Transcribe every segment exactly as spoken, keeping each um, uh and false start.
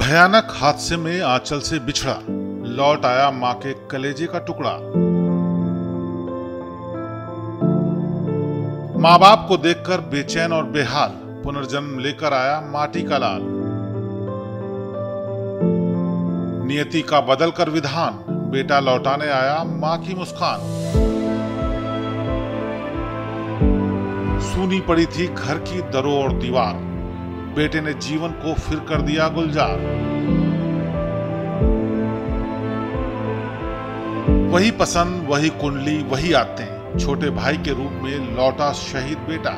भयानक हादसे में आंचल से बिछड़ा, लौट आया मां के कलेजे का टुकड़ा। मां बाप को देखकर बेचैन और बेहाल, पुनर्जन्म लेकर आया माटी का लाल। नियति का बदल कर विधान, बेटा लौटाने आया मां की मुस्कान। सूनी पड़ी थी घर की दरों और दीवार, बेटे ने जीवन को फिर कर दिया गुलजार। वही पसंद, वही कुंडली, वही आदतें, छोटे भाई के रूप में लौटा शहीद बेटा।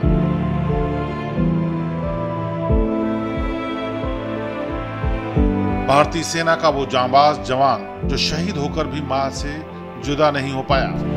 भारतीय सेना का वो जांबाज जवान जो शहीद होकर भी मां से जुदा नहीं हो पाया।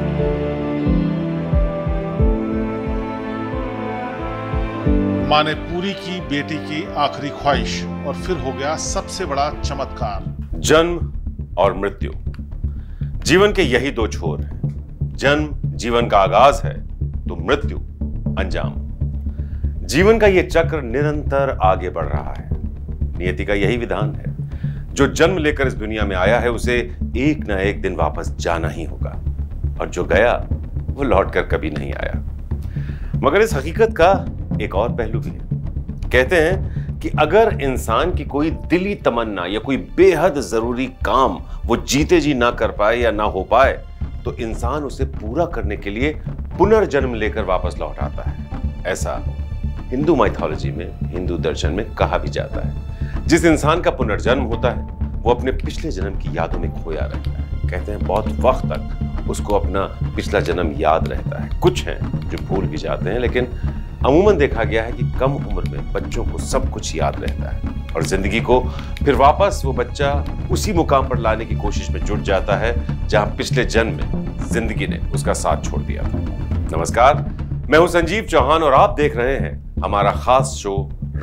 मां ने पूरी की बेटी की आखिरी ख्वाहिश और फिर हो गया सबसे बड़ा चमत्कार। जन्म और मृत्यु जीवन के यही दो छोर हैं। जन्म जीवन का आगाज है तो मृत्यु अंजाम। जीवन का यह चक्र निरंतर आगे बढ़ रहा है। नियति का यही विधान है, जो जन्म लेकर इस दुनिया में आया है उसे एक ना एक दिन वापस जाना ही होगा, और जो गया वो लौटकर कभी नहीं आया। मगर इस हकीकत का एक और पहलू भी है। कहते हैं कि अगर इंसान की कोई दिली तमन्ना या कोई बेहद जरूरी काम वो जीते जी ना कर पाए या ना हो पाए, तो इंसान उसे पूरा करने के लिए पुनर्जन्म लेकर वापस लौट आता है। ऐसा हिंदू माइथोलॉजी में, हिंदू दर्शन में कहा भी जाता है। जिस इंसान का पुनर्जन्म होता है वो अपने पिछले जन्म की यादों में खोया रहता है। कहते हैं बहुत वक्त तक उसको अपना पिछला जन्म याद रहता है। कुछ हैं जो भूल भी जाते हैं, लेकिन अमूमन देखा गया है कि कम उम्र में बच्चों को सब कुछ याद रहता है और जिंदगी को फिर वापस वो बच्चा उसी मुकाम पर लाने की कोशिश में जुट जाता है जहां पिछले जन्म में जिंदगी ने उसका साथ छोड़ दिया था। नमस्कार, मैं हूं संजीव चौहान और आप देख रहे हैं हमारा खास शो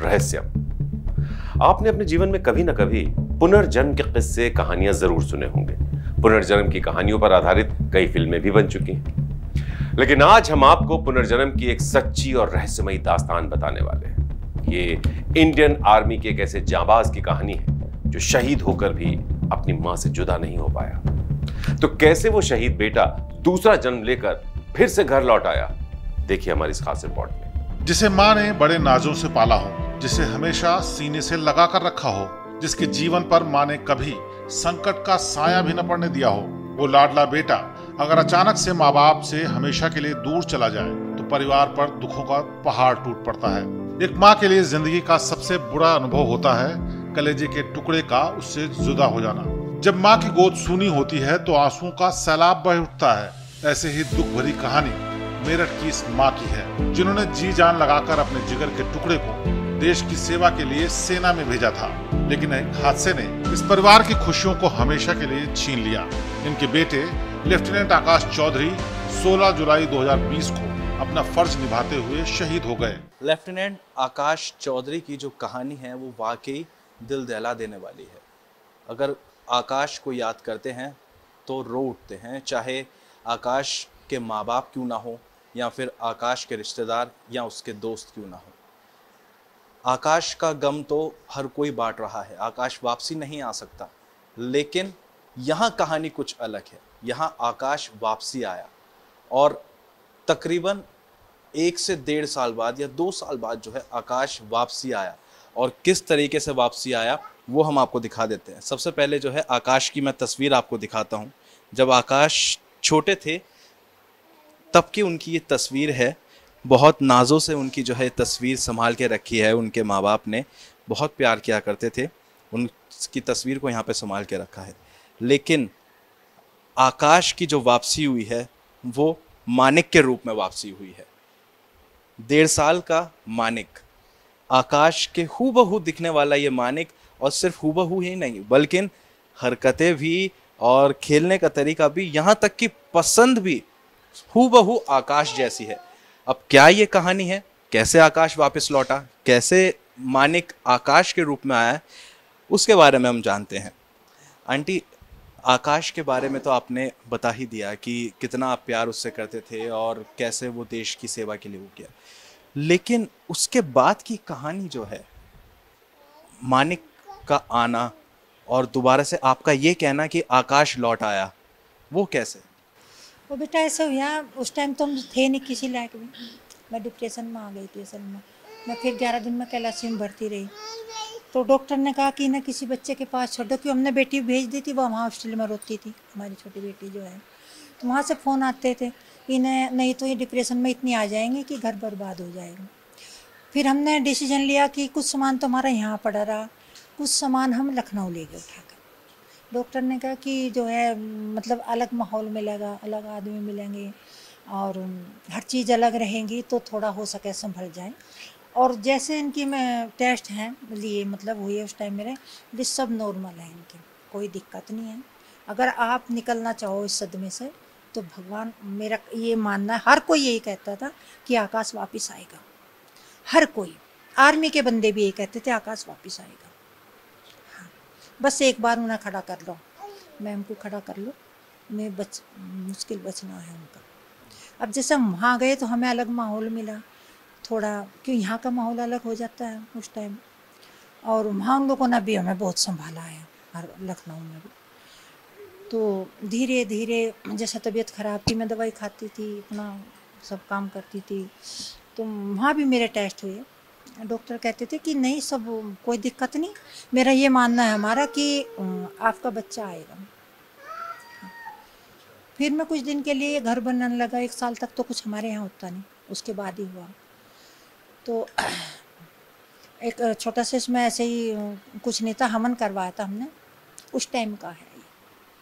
रहस्यम। आपने अपने जीवन में कभी ना कभी पुनर्जन्म के किस्से, कहानियां जरूर सुने होंगे। पुनर्जन्म की कहानियों पर आधारित कई फिल्में भी बन चुकी हैं, लेकिन आज हम आपको पुनर्जन्म की एक सच्ची और रहस्यमयी दास्तान बताने वाले हैं। ये इंडियन आर्मी के एक ऐसे जांबाज की कहानी है जो शहीद होकर भी अपनी मां से जुदा नहीं हो पाया। तो कैसे वो शहीद बेटा दूसरा जन्म लेकर फिर से घर लौट आया, देखिए हमारी इस खास रिपोर्ट में। जिसे मां ने बड़े नाजों से पाला हो, जिसे हमेशा सीने से लगा कर रखा हो, जिसके जीवन पर मां ने कभी संकट का साया भी न पड़ने दिया हो, वो लाडला बेटा अगर अचानक से माँ बाप से हमेशा के लिए दूर चला जाए तो परिवार पर दुखों का पहाड़ टूट पड़ता है। एक माँ के लिए जिंदगी का सबसे बुरा अनुभव होता है कलेजे के टुकड़े का उससे जुदा हो जाना। जब माँ की गोद सूनी होती है तो आंसुओं का सैलाब बह उठता है। ऐसे ही दुख भरी कहानी मेरठ की इस माँ की है, जिन्होंने जी जान लगाकर अपने जिगर के टुकड़े को देश की सेवा के लिए सेना में भेजा था, लेकिन एक हादसे ने इस परिवार की खुशियों को हमेशा के लिए छीन लिया। इनके बेटे लेफ्टिनेंट आकाश चौधरी सोलह जुलाई दो हज़ार बीस को अपना फर्ज निभाते हुए शहीद हो गए। लेफ्टिनेंट आकाश चौधरी की जो कहानी है वो वाकई दिल दहला देने वाली है। अगर आकाश को याद करते हैं तो रो उठते हैं, चाहे आकाश के माँ बाप क्यों ना हो या फिर आकाश के रिश्तेदार या उसके दोस्त क्यों ना हो। आकाश का गम तो हर कोई बांट रहा है। आकाश वापसी नहीं आ सकता, लेकिन यहाँ कहानी कुछ अलग है। यहाँ आकाश वापसी आया और तकरीबन एक से डेढ़ साल बाद या दो साल बाद जो है आकाश वापसी आया, और किस तरीके से वापसी आया वो हम आपको दिखा देते हैं। सबसे पहले जो है आकाश की मैं तस्वीर आपको दिखाता हूँ। जब आकाश छोटे थे तब की उनकी ये तस्वीर है। बहुत नाजों से उनकी जो है तस्वीर संभाल के रखी है। उनके माँ बाप ने बहुत प्यार किया करते थे, उनकी तस्वीर को यहाँ पे संभाल के रखा है। लेकिन आकाश की जो वापसी हुई है वो मानिक के रूप में वापसी हुई है। डेढ़ साल का मानिक, आकाश के हूबहू दिखने वाला ये मानिक, और सिर्फ हूबहू ही नहीं बल्कि हरकतें भी और खेलने का तरीका भी, यहाँ तक कि पसंद भी हूबहू आकाश जैसी है। अब क्या ये कहानी है, कैसे आकाश वापस लौटा, कैसे मानिक आकाश के रूप में आया, उसके बारे में हम जानते हैं। आंटी, आकाश के बारे में तो आपने बता ही दिया कि कितना आप प्यार उससे करते थे और कैसे वो देश की सेवा के लिए वो किया, लेकिन उसके बाद की कहानी जो है, मानिक का आना, और दोबारा से आपका ये कहना कि आकाश लौट आया, वो कैसे? वो बेटा ऐसा हुआ, उस टाइम तो हम थे नहीं किसी लायक भी, मैं डिप्रेशन में आ गई थी असल में। मैं फिर ग्यारह दिन में कैलाशी में भर्ती रही, तो डॉक्टर ने कहा कि ना किसी बच्चे के पास छोड़ दो, क्योंकि हमने बेटी भेज दी थी, वो वहाँ हॉस्टल में रोती थी, हमारी छोटी बेटी जो है। तो वहाँ से फ़ोन आते थे कि नहीं नहीं तो ये डिप्रेशन में इतनी आ जाएंगे कि घर बर्बाद हो जाएगा। फिर हमने डिसीजन लिया कि कुछ सामान तो हमारा यहाँ पड़ा रहा, कुछ सामान हम लखनऊ ले गए उठाकर। डॉक्टर ने कहा कि जो है मतलब अलग माहौल मिलेगा, अलग आदमी मिलेंगे और हर चीज़ अलग रहेंगी, तो थोड़ा हो सके संभल जाए। और जैसे इनकी मैं टेस्ट हैं लिए मतलब हुए उस टाइम मेरे भी सब नॉर्मल है, इनके कोई दिक्कत नहीं है। अगर आप निकलना चाहो इस सदमे से तो भगवान, मेरा ये मानना है, हर कोई यही कहता था कि आकाश वापस आएगा। हर कोई, आर्मी के बंदे भी यही कहते थे आकाश वापस आएगा। हाँ, बस एक बार उन्हें खड़ा कर लो, मैम को खड़ा कर लो, मैं बच मुश्किल बचना है उनका। अब जैसे हम वहाँ गए तो हमें अलग माहौल मिला थोड़ा, क्यों यहाँ का माहौल अलग हो जाता है उस टाइम, और वहाँ उन लोगों ने भी हमें बहुत संभाला है, हर लखनऊ में भी। तो धीरे धीरे जैसा तबीयत ख़राब थी, मैं दवाई खाती थी, अपना सब काम करती थी, तो वहाँ भी मेरे टेस्ट हुए। डॉक्टर कहते थे कि नहीं सब कोई दिक्कत नहीं, मेरा ये मानना है हमारा कि आपका बच्चा आएगा। फिर मैं कुछ दिन के लिए घर बनने लगा, एक साल तक तो कुछ हमारे यहाँ होता नहीं, उसके बाद ही हुआ। तो एक छोटा सा इसमें ऐसे ही कुछ नहीं था, हवन करवाया था हमने, उस टाइम का है ये,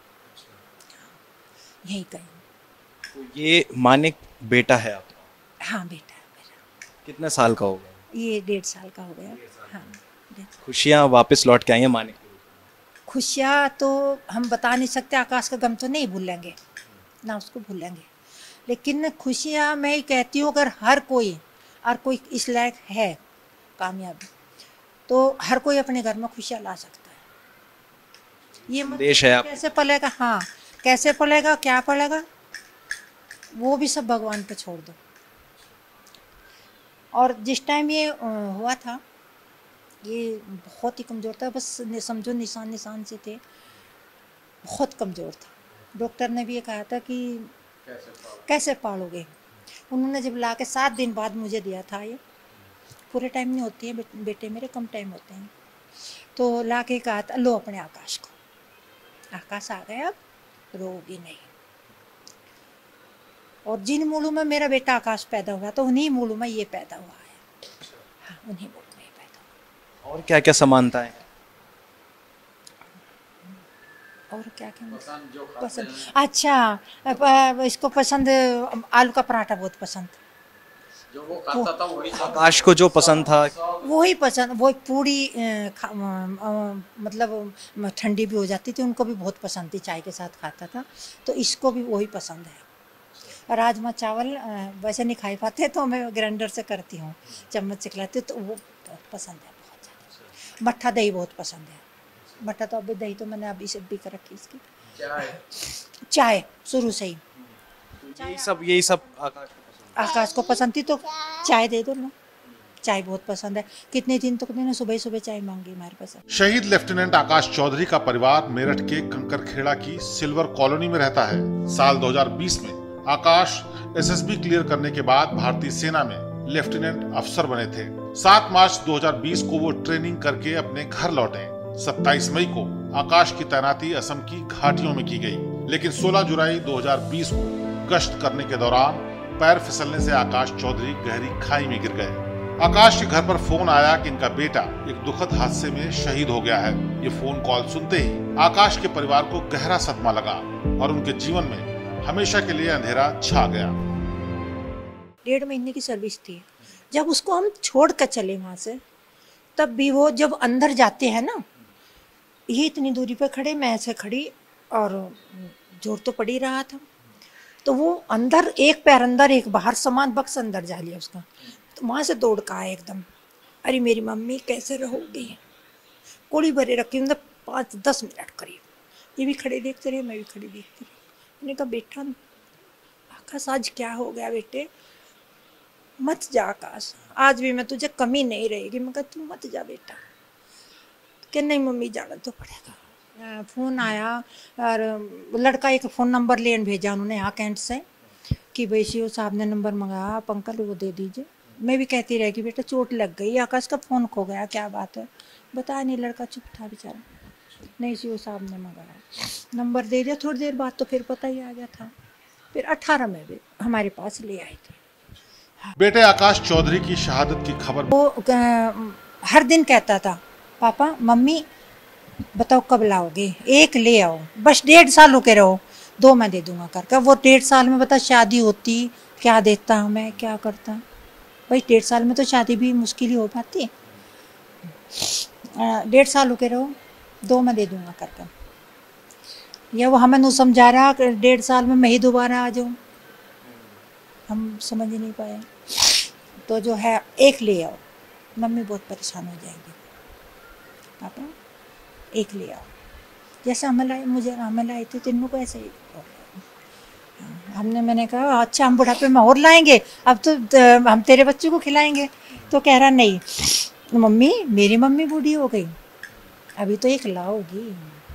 यही कहीं। तो ये मानिक बेटा है आपका? हाँ बेटा है मेरा। कितने साल का होगा? ये डेढ़ साल का हो गया। हाँ, खुशियाँ वापस लौट के आई हैं मानिक? खुशियाँ तो हम बता नहीं सकते, आकाश का गम तो नहीं भूलेंगे ना, उसको भूलेंगे, लेकिन खुशियाँ मैं ही कहती हूँ अगर हर कोई और कोई इस लायक है कामयाबी, तो हर कोई अपने घर में खुशियाँ ला सकता है। ये देश है आप। कैसे पलेगा, हाँ कैसे पलेगा, क्या पलेगा, वो भी सब भगवान पे छोड़ दो। और जिस टाइम ये हुआ था, ये बहुत ही कमज़ोर था, बस समझो निशान निशान से थे, बहुत कमज़ोर था। डॉक्टर ने भी ये कहा था कि कैसे पालोगे। उन्होंने जब ला के सात दिन बाद मुझे दिया था, ये पूरे टाइम नहीं होती है बे, बेटे मेरे कम टाइम होते हैं, तो ला के कहा था लो अपने आकाश को, आकाश आ गया, अब रोगी नहीं। और जिन मूलों में मेरा बेटा आकाश पैदा हुआ तो उन्हीं मूलों में ये पैदा हुआ है। हाँ, उन्हीं मूलों में ये पैदा हुआ। और क्या क्या समानताएं? और क्या क्या पसंद, पसंद? अच्छा, इसको पसंद आलू का पराठा बहुत पसंद, जो वो खाता था वही आकाश को जो पसंद था वही पसंद। वो पूरी मतलब ठंडी भी हो जाती थी, उनको भी बहुत पसंद थी, चाय के साथ खाता था, तो इसको भी वही पसंद है। राजमा चावल वैसे नहीं खाई पाते तो मैं ग्राइंडर से करती हूँ, चम्मच से खिलाती हूँ, तो वो पसंद है बहुत ज़्यादा। मट्ठा दही बहुत पसंद है, मट्ठा तो अभी दही तो मैंने अभी से भी कर रखी इसकी। चाय चाय शुरू से ही, यही सब यही सब आकाश को आकाश को पसंद थी, तो चाय दे दो ना, चाय बहुत पसंद है। कितने दिन तक मैंने सुबह सुबह चाय मांगी हमारे पास। शहीद लेफ्टिनेंट आकाश चौधरी का परिवार मेरठ के कंकरखेड़ा की सिल्वर कॉलोनी में रहता है। साल दो हज़ार बीस में आकाश एसएसबी क्लियर करने के बाद भारतीय सेना में लेफ्टिनेंट अफसर बने थे। सात मार्च दो हज़ार बीस को वो ट्रेनिंग करके अपने घर लौटे। सत्ताईस मई को आकाश की तैनाती असम की घाटियों में की गई, लेकिन सोलह जुलाई दो हज़ार बीस को गश्त करने के दौरान पैर फिसलने से आकाश चौधरी गहरी खाई में गिर गए। आकाश के घर पर फोन आया कि इनका बेटा एक दुखद हादसे में शहीद हो गया है। ये फोन कॉल सुनते ही आकाश के परिवार को गहरा सदमा लगा और उनके जीवन में हमेशा के लिए अंधेरा छा गया। डेढ़ महीने की सर्विस थी, जब उसको हम छोड़ कर चले वहाँ से, तब भी वो जब अंदर जाते हैं ना, ये इतनी दूरी पे खड़े, मैं ऐसे खड़ी और जोर तो पड़ ही रहा था, तो वो अंदर एक पैर अंदर एक बाहर, सामान बक्स अंदर जा लिया उसका, तो वहाँ से दौड़ का आया एकदम, अरे मेरी मम्मी कैसे रहोगी, कोड़ी भरे रखी मतलब पाँच दस मिनट करीब, ये भी खड़े देखते रहे, मैं भी खड़ी देखती रही। मैंने कहा बेटा आकाश आज क्या हो गया बेटे, मत जा आकाश, आज भी मैं तुझे कमी नहीं रहेगी। मैं कहा तू मत जा बेटा, कि नहीं मम्मी जाना तो पड़ेगा। अ, फ़ोन आया और लड़का एक फ़ोन नंबर लेन भेजा उन्होंने यहाँ कैंट से कि भाई सीओ साहब ने नंबर मंगाया, आप अंकल वो दे दीजिए। मैं भी कहती रह कि बेटा चोट लग गई, आकाश का फ़ोन खो गया, क्या बात है, बताया नहीं, लड़का चुप था बेचारा। नहीं, सीओ साहब ने मंगाया, नंबर दे दिया। थोड़ी देर बाद तो फिर पता ही आ गया था। फिर अठारह में भी हमारे पास ले आए थे। बेटे आकाश चौधरी की शहादत की खबर वो अ, हर दिन कहता था, पापा मम्मी बताओ कब लाओगे, एक ले आओ, बस डेढ़ साल रुके रहो, दो मैं दे दूंगा करके। वो डेढ़ साल में बता शादी होती, क्या देता हमें, क्या करता। भाई डेढ़ साल में तो शादी भी मुश्किल ही हो पाती। डेढ़ साल रुके रहो, दो मैं दे दूंगा करके। या वो हमें नहीं समझा रहा कि डेढ़ साल में मैं ही दोबारा आ जाऊँ, हम समझ ही नहीं पाए। तो जो है एक ले आओ, मम्मी बहुत परेशान हो जाएंगी, पापा एक ले आओ। जैसे हमें लाए, मुझे हमें लाए थे तो इनको ऐसे ही हमने, मैंने कहा अच्छा हम बुढ़ापे में और लाएंगे, अब तो हम तेरे बच्चों को खिलाएंगे। तो कह रहा नहीं मम्मी, मेरी मम्मी बूढ़ी हो गई, अभी तो एक लाओगी।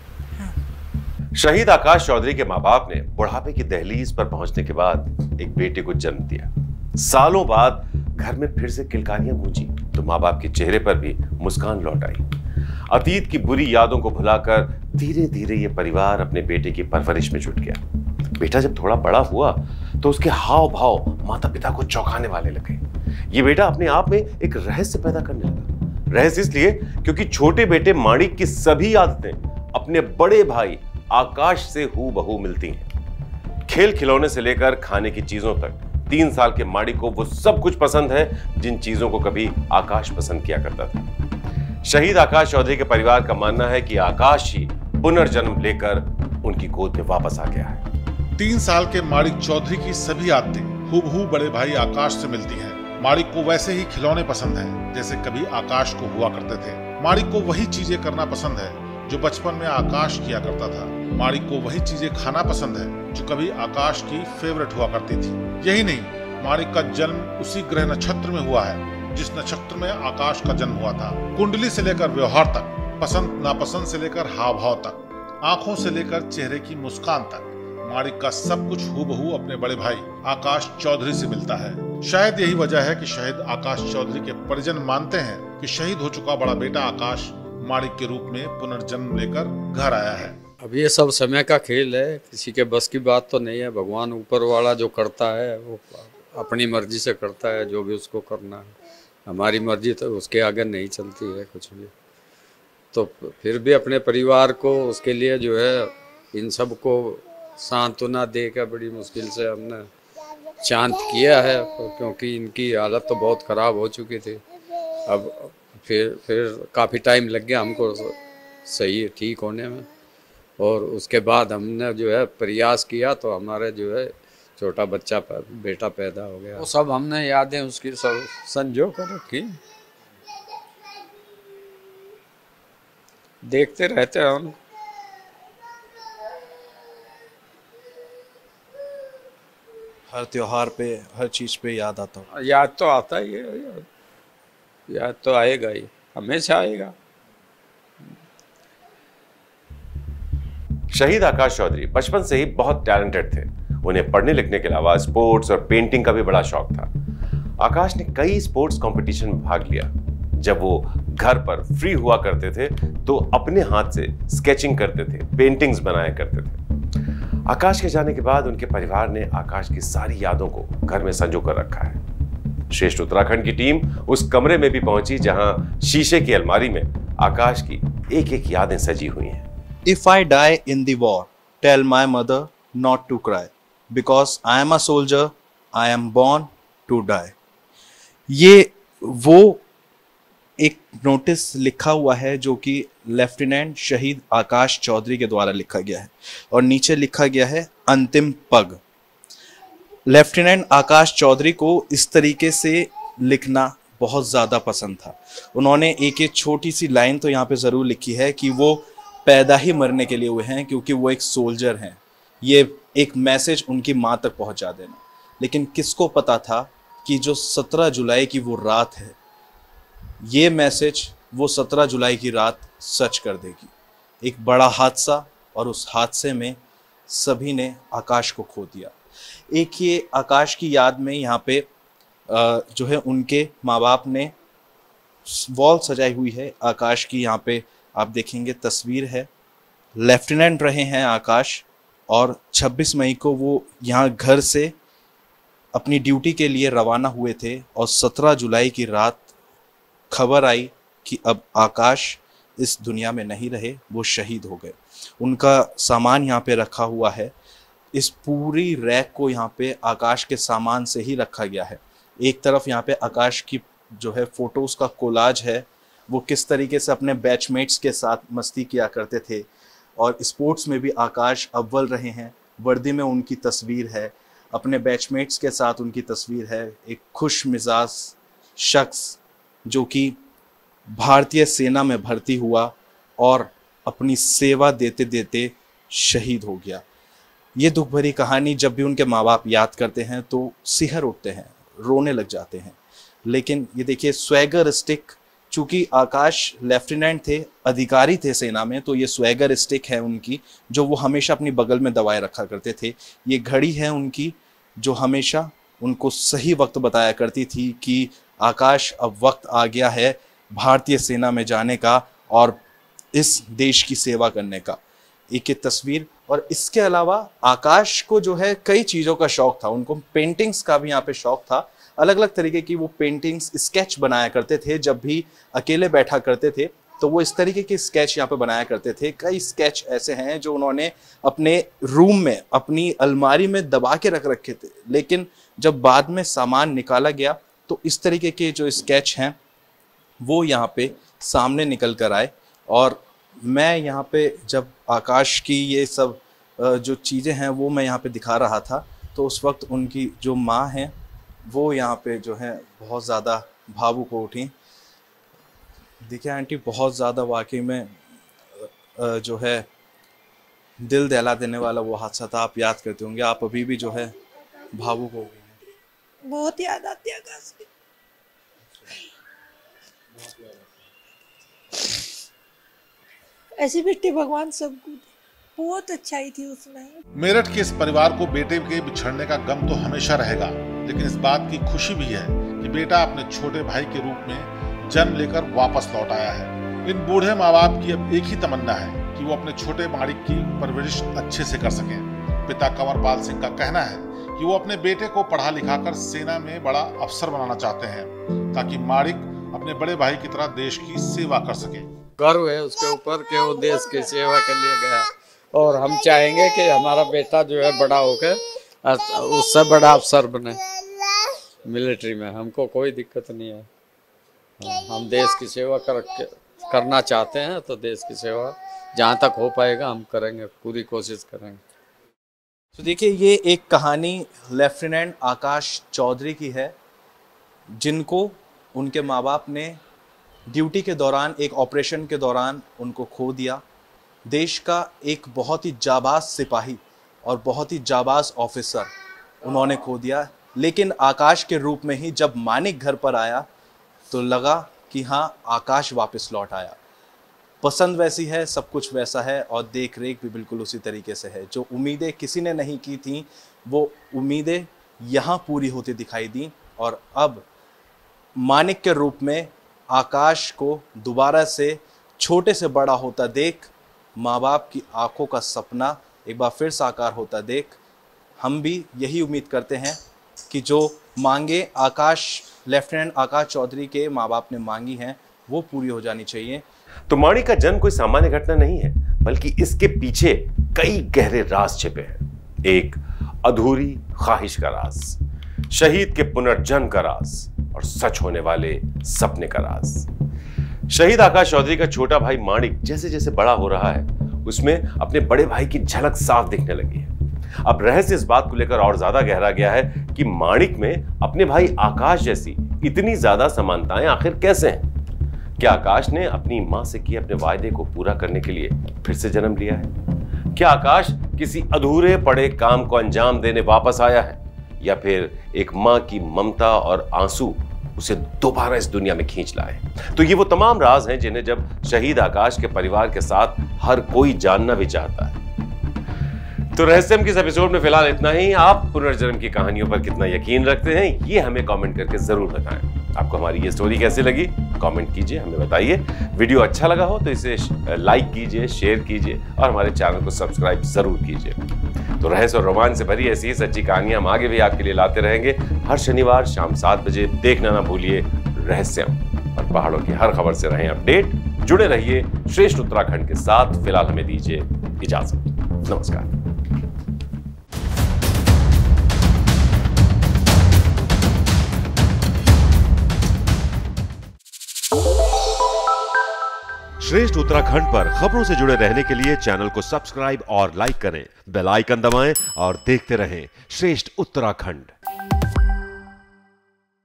शहीद आकाश चौधरी के माँ बाप ने बुढ़ापे की दहलीज पर पहुंचने के बाद एक बेटे को जन्म दिया। सालों बाद घर में फिर से किलकारियां गूंजी तो माँ बाप के चेहरे पर भी मुस्कान लौट आई। अतीत की बुरी यादों को भुलाकर धीरे धीरे ये परिवार अपने बेटे की परवरिश में जुट गया। बेटा जब थोड़ा बड़ा हुआ तो उसके हाव भाव माता पिता को चौंकाने वाले लगे। ये बेटा अपने आप में एक रहस्य पैदा करने लगा। रहस्य इसलिए क्योंकि छोटे बेटे माणिक की सभी आदतें अपने बड़े भाई आकाश से हूबहू मिलती हैं। खेल खिलौने से लेकर खाने की चीजों तक तीन साल के माणिक को वो सब कुछ पसंद है जिन चीजों को कभी आकाश पसंद किया करता था। शहीद आकाश चौधरी के परिवार का मानना है कि आकाश ही पुनर्जन्म लेकर उनकी गोद में वापस आ गया है। तीन साल के माणिक चौधरी की सभी आदतें हूबहू बड़े भाई आकाश से मिलती हैं। माणिक को वैसे ही खिलौने पसंद हैं जैसे कभी आकाश को हुआ करते थे। माणिक को वही चीजें करना पसंद है जो बचपन में आकाश किया करता था। माणिक को वही चीजें खाना पसंद है जो कभी आकाश की फेवरेट हुआ करती थी। यही नहीं, माणिक का जन्म उसी ग्रह नक्षत्र में हुआ है जिस नक्षत्र में आकाश का जन्म हुआ था। कुंडली से लेकर व्यवहार तक, पसंद नापसंद से लेकर हाव भाव तक, आंखों से लेकर चेहरे की मुस्कान तक, माणिक का सब कुछ हूबहू अपने बड़े भाई आकाश चौधरी से मिलता है। शायद यही वजह है कि शहीद आकाश चौधरी के परिजन मानते हैं कि शहीद हो चुका बड़ा बेटा आकाश माणिक के रूप में पुनर्जन्म लेकर घर आया है। अब ये सब समय का खेल है, किसी के बस की बात तो नहीं है। भगवान ऊपर वाला जो करता है वो अपनी मर्जी से करता है, जो भी उसको करना है। हमारी मर्जी तो उसके आगे नहीं चलती है कुछ भी। तो फिर भी अपने परिवार को, उसके लिए जो है इन सब को सांत्वना देकर बड़ी मुश्किल से हमने शांत किया है, क्योंकि इनकी हालत तो बहुत ख़राब हो चुकी थी। अब फिर फिर काफ़ी टाइम लग गया हमको सही ठीक होने में, और उसके बाद हमने जो है प्रयास किया तो हमारे जो है छोटा बच्चा बेटा पैदा हो गया। वो सब हमने यादें उसकी सब संजो कर रखी, देखते रहते हैं हम। हर त्योहार पे, हर चीज पे याद आता हो। याद तो आता ही है, याद, याद तो आएगा ही, हमेशा आएगा। शहीद आकाश चौधरी बचपन से ही बहुत टैलेंटेड थे। उन्हें पढ़ने लिखने के अलावा स्पोर्ट्स और पेंटिंग का भी बड़ा शौक था। आकाश ने कई स्पोर्ट्स कंपटीशन में भाग लिया। जब वो घर पर फ्री हुआ करते थे तो अपने हाथ से स्केचिंग करते थे, पेंटिंग्स बनाया करते थे। आकाश के जाने के बाद उनके परिवार ने आकाश की सारी यादों को घर में संजो कर रखा है। श्रेष्ठ उत्तराखंड की टीम उस कमरे में भी पहुंची जहां शीशे की अलमारी में आकाश की एक एक यादें सजी हुई हैं। If I die in the war, tell my mother not to cry, because I am a soldier, I am born to die. ये वो एक नोटिस लिखा हुआ है जो कि लेफ्टिनेंट शहीद आकाश चौधरी के द्वारा लिखा गया है, और नीचे लिखा गया है अंतिम पग। लेफ्टिनेंट आकाश चौधरी को इस तरीके से लिखना बहुत ज़्यादा पसंद था। उन्होंने एक एक छोटी सी लाइन तो यहाँ पे ज़रूर लिखी है कि वो पैदा ही मरने के लिए हुए हैं, क्योंकि वो एक सोल्जर हैं। ये एक मैसेज उनकी माँ तक पहुँचा देना। लेकिन किसको पता था कि जो सत्रह जुलाई की वो रात है, ये मैसेज वो सत्रह जुलाई की रात सच कर देगी। एक बड़ा हादसा, और उस हादसे में सभी ने आकाश को खो दिया। एक ये आकाश की याद में यहाँ पे जो है उनके माँ बाप ने वॉल सजाई हुई है आकाश की। यहाँ पे आप देखेंगे तस्वीर है, लेफ्टिनेंट रहे हैं आकाश, और छब्बीस मई को वो यहाँ घर से अपनी ड्यूटी के लिए रवाना हुए थे, और सत्रह जुलाई की रात खबर आई कि अब आकाश इस दुनिया में नहीं रहे, वो शहीद हो गए। उनका सामान यहाँ पे रखा हुआ है। इस पूरी रैक को यहाँ पे आकाश के सामान से ही रखा गया है। एक तरफ यहाँ पे आकाश की जो है फोटोज़ का कोलाज है, वो किस तरीके से अपने बैचमेट्स के साथ मस्ती किया करते थे, और स्पोर्ट्स में भी आकाश अव्वल रहे हैं। वर्दी में उनकी तस्वीर है, अपने बैचमेट्स के साथ उनकी तस्वीर है। एक खुश मिजाज शख्स जो कि भारतीय सेना में भर्ती हुआ और अपनी सेवा देते देते शहीद हो गया। ये दुख भरी कहानी जब भी उनके माँ बाप याद करते हैं तो सिहर उठते हैं, रोने लग जाते हैं। लेकिन ये देखिए स्वैगर स्टिक, चूँकि आकाश लेफ्टिनेंट थे, अधिकारी थे सेना में, तो ये स्वैगर स्टिक है उनकी जो वो हमेशा अपनी बगल में दबाए रखा करते थे। ये घड़ी है उनकी जो हमेशा उनको सही वक्त बताया करती थी कि आकाश अब वक्त आ गया है भारतीय सेना में जाने का और इस देश की सेवा करने का। एक एक तस्वीर, और इसके अलावा आकाश को जो है कई चीज़ों का शौक था। उनको पेंटिंग्स का भी यहाँ पे शौक था। अलग अलग तरीके की वो पेंटिंग्स, स्केच बनाया करते थे। जब भी अकेले बैठा करते थे तो वो इस तरीके के स्केच यहाँ पे बनाया करते थे। कई स्केच ऐसे हैं जो उन्होंने अपने रूम में, अपनी अलमारी में दबा के रख रखे थे, लेकिन जब बाद में सामान निकाला गया तो इस तरीके के जो स्केच हैं वो यहाँ पे सामने निकल कर आए। और मैं यहाँ पे जब आकाश की ये सब जो चीज़ें हैं वो मैं यहाँ पे दिखा रहा था, तो उस वक्त उनकी जो माँ हैं वो यहाँ पे जो है बहुत ज़्यादा भावुक हो उठी। देखिए आंटी, बहुत ज़्यादा वाकई में जो है दिल दहला देने वाला वो हादसा था। आप याद करते होंगे, आप अभी भी जो है भावुक हो गए हैं। बहुत याद आती है आकाश की। ऐसी बेटी भगवान सबको दे, बहुत अच्छाई थी उसमें। मेरठ के इस परिवार को बेटे के बिछड़ने का गम तो हमेशा रहेगा, लेकिन इस बात की खुशी भी है कि बेटा अपने छोटे भाई के रूप में जन्म लेकर वापस लौट आया है। इन बूढ़े माँ बाप की अब एक ही तमन्ना है कि वो अपने छोटे माणिक की परवरिश अच्छे से कर सकें। पिता कंवरपाल सिंह का कहना है कि वो अपने बेटे को पढ़ा लिखाकर सेना में बड़ा अफसर बनाना चाहते हैं, ताकि माणिक अपने बड़े भाई की तरह देश की सेवा कर सके। गर्व है उसके ऊपर कि वो देश की सेवा के लिए गया, और हम चाहेंगे कि हमारा बेटा जो है बड़ा होकर उससे बड़ा अफसर बने मिलिट्री में। हमको कोई दिक्कत नहीं है, हम देश की सेवा कर करना चाहते हैं, तो देश की सेवा जहाँ तक हो पाएगा हम करेंगे, पूरी कोशिश करेंगे। तो देखिए, ये एक कहानी लेफ्टिनेंट आकाश चौधरी की है, जिनको उनके माँ बाप ने ड्यूटी के दौरान, एक ऑपरेशन के दौरान उनको खो दिया। देश का एक बहुत ही जाबाज सिपाही और बहुत ही जाबाज ऑफिसर उन्होंने खो दिया। लेकिन आकाश के रूप में ही जब मानिक घर पर आया तो लगा कि हाँ, आकाश वापस लौट आया। पसंद वैसी है, सब कुछ वैसा है, और देख रेख भी बिल्कुल उसी तरीके से है। जो उम्मीदें किसी ने नहीं की थी वो उम्मीदें यहाँ पूरी होती दिखाई दी। और अब मानिक के रूप में आकाश को दोबारा से छोटे से बड़ा होता देख, माँ बाप की आंखों का सपना एक बार फिर साकार होता देख, हम भी यही उम्मीद करते हैं कि जो मांगे आकाश, लेफ्टिनेंट आकाश चौधरी के माँ बाप ने मांगी हैं, वो पूरी हो जानी चाहिए। तो माणिक का जन्म कोई सामान्य घटना नहीं है, बल्कि इसके पीछे कई गहरे राज छिपे हैं। एक अधूरी ख्वाहिश का राज, शहीद के पुनर्जन्म का राज, और सच होने वाले सपने का राज। शहीद आकाश चौधरी का छोटा भाई माणिक जैसे जैसे बड़ा हो रहा है, उसमें अपने बड़े भाई की झलक साफ दिखने लगी है। अब रहस्य इस बात को लेकर और ज्यादा गहरा गया है कि माणिक में अपने भाई आकाश जैसी इतनी ज्यादा समानताएं आखिर कैसे हैं? क्या आकाश ने अपनी मां से किए अपने वायदे को पूरा करने के लिए फिर से जन्म लिया है? क्या आकाश किसी अधूरे पड़े काम को अंजाम देने वापस आया है, या फिर एक मां की ममता और आंसू उसे दोबारा इस दुनिया में खींच लाए। तो ये वो तमाम राज हैं जिन्हें जब शहीद आकाश के परिवार के साथ हर कोई जानना भी चाहता है। तो रहस्यम की इस एपिसोड में फिलहाल इतना ही। आप पुनर्जन्म की कहानियों पर कितना यकीन रखते हैं, ये हमें कमेंट करके जरूर बताएं। आपको हमारी ये स्टोरी कैसी लगी कमेंट कीजिए, हमें बताइए। वीडियो अच्छा लगा हो तो इसे लाइक कीजिए, शेयर कीजिए और हमारे चैनल को सब्सक्राइब जरूर कीजिए। तो रहस्य और रोमांच से भरी ऐसी ही सच्ची कहानियां हम आगे भी आपके लिए लाते रहेंगे। हर शनिवार शाम सात बजे देखना ना भूलिए रहस्यम, और पहाड़ों की हर खबर से रहें अपडेट। जुड़े रहिए श्रेष्ठ उत्तराखंड के साथ। फिलहाल हमें दीजिए इजाजत। नमस्कार। श्रेष्ठ उत्तराखंड पर खबरों से जुड़े रहने के लिए चैनल को सब्सक्राइब और लाइक करें, बेल आइकन दबाएं और देखते रहें श्रेष्ठ उत्तराखंड।